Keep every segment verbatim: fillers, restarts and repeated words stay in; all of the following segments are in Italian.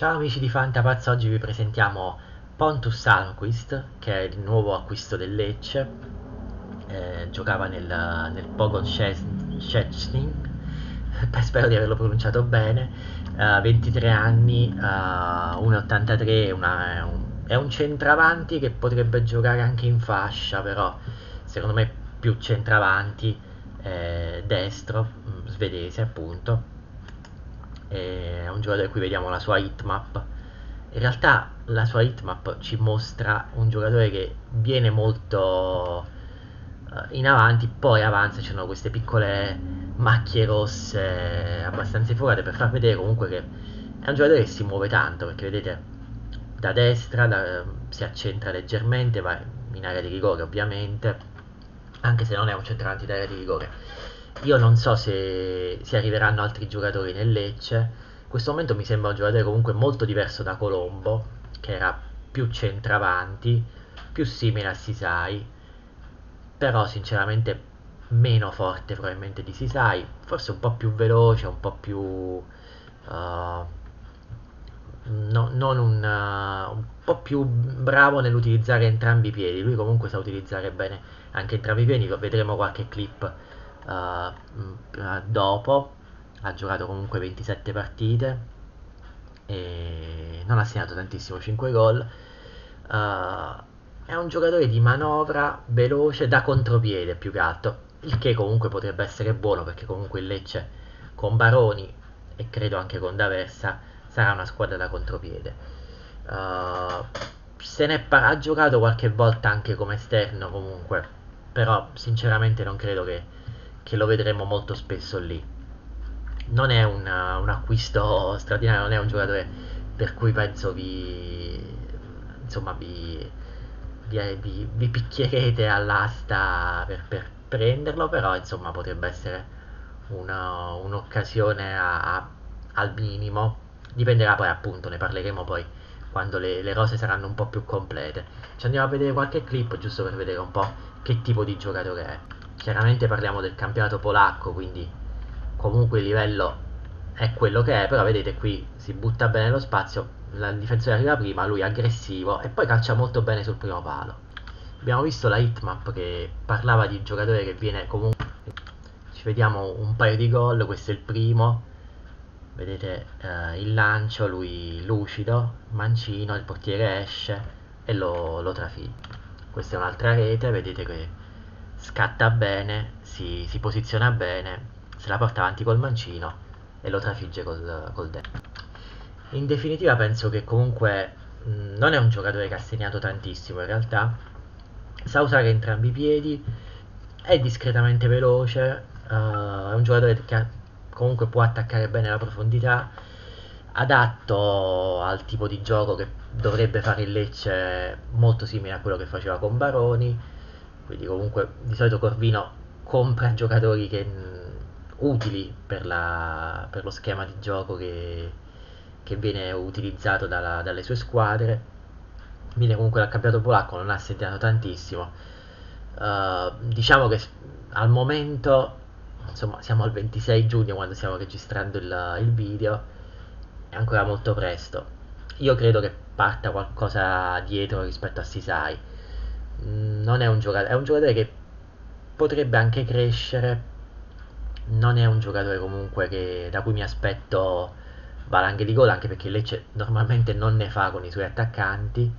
Ciao amici di Fantapazza, oggi vi presentiamo Pontus Almqvist, che è il nuovo acquisto del Lecce. Eh, giocava nel, nel Pogon Szczec- Szczecin, spero di averlo pronunciato bene. Eh, ventitré anni, eh, uno virgola ottantatré, una- è un, è un centravanti che potrebbe giocare anche in fascia, però secondo me più centravanti, eh, destro, mm, svedese appunto. È un giocatore qui vediamo la sua hitmap. In realtà la sua hitmap ci mostra un giocatore che viene molto eh, in avanti, poi avanza, ci sono queste piccole macchie rosse abbastanza infocate per far vedere comunque che è un giocatore che si muove tanto, perché vedete da destra da- si accentra leggermente, va in area di rigore ovviamente, anche se non è un centravanti d'area di rigore. Io non so se si arriveranno altri giocatori nel Lecce. In questo momento mi sembra un giocatore comunque molto diverso da Colombo, che era più centravanti, più simile a Sisai, però sinceramente meno forte probabilmente di Sisai, forse un po' più veloce, un po' più... uh, no- non un, uh, un po' più bravo nell'utilizzare entrambi i piedi. Lui comunque sa utilizzare bene anche entrambi i piedi, lo vedremo qualche clip uh, mh, dopo. Ha giocato comunque ventisette partite e non ha segnato tantissimo, cinque gol. Uh, è un giocatore di manovra veloce da contropiede più che altro, il che comunque potrebbe essere buono perché comunque il Lecce con Baroni e credo anche con D'Aversa sarà una squadra da contropiede. Uh, se ne par- ha giocato qualche volta anche come esterno comunque, però sinceramente non credo che, che lo vedremo molto spesso lì. Non è un, un acquisto straordinario, non è un giocatore per cui penso vi, insomma, vi, vi, vi- vi picchierete all'asta per, per prenderlo, però insomma potrebbe essere una- un'occasione a- a- al minimo. Dipenderà poi appunto, ne parleremo poi quando le, le rose saranno un po' più complete. Ci andiamo a vedere qualche clip giusto per vedere un po' che tipo di giocatore è. Chiaramente parliamo del campionato polacco, quindi comunque il livello è quello che è, però vedete qui si butta bene lo spazio, il difensore arriva prima, lui è aggressivo e poi calcia molto bene sul primo palo. Abbiamo visto la hitmap che parlava di un giocatore che viene comunque... Ci vediamo un paio di gol, questo è il primo, vedete eh, il lancio, lui lucido, mancino, il portiere esce e lo, lo trafigge. Questa è un'altra rete, vedete che scatta bene, si, si posiziona bene, se la porta avanti col mancino e lo trafigge col, col destro. In definitiva penso che comunque mh, non è un giocatore che ha segnato tantissimo in realtà, sa usare entrambi i piedi, è discretamente veloce, eh, è un giocatore che ha- comunque può attaccare bene la profondità, adatto al tipo di gioco che dovrebbe fare il Lecce, molto simile a quello che faceva con Baroni, quindi comunque di solito Corvino compra giocatori che, mh, utili per, la- per lo schema di gioco che, che viene utilizzato dalla- dalle sue squadre. Viene comunque dal campionato polacco, non ha segnato tantissimo. Uh, diciamo che al momento, insomma, siamo al ventisei giugno quando stiamo registrando il, il video, è ancora molto presto. Io credo che parta qualcosa dietro rispetto a Sisai. Mm, Non è un giocatore, è un giocatore che potrebbe anche crescere. Non è un giocatore comunque che, da cui mi aspetto valanghe di gol, anche perché il Lecce normalmente non ne fa con i suoi attaccanti.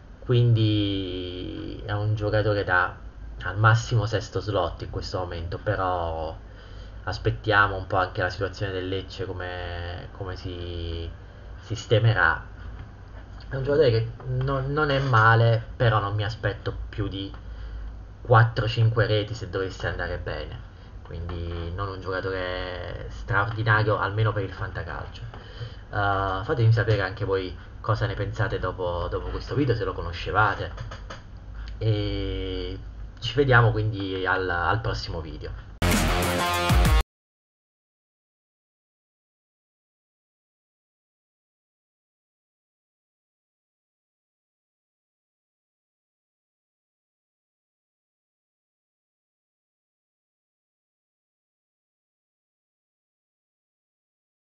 Quindi è un giocatore da al massimo sesto slot in questo momento, però aspettiamo un po' anche la situazione del Lecce come, come si sistemerà. È un giocatore che non, non è male, però non mi aspetto più di quattro cinque reti se dovesse andare bene. Quindi non un giocatore straordinario, almeno per il fantacalcio. Uh, fatemi sapere anche voi cosa ne pensate dopo, dopo questo video, se lo conoscevate. E ci vediamo quindi al, al prossimo video.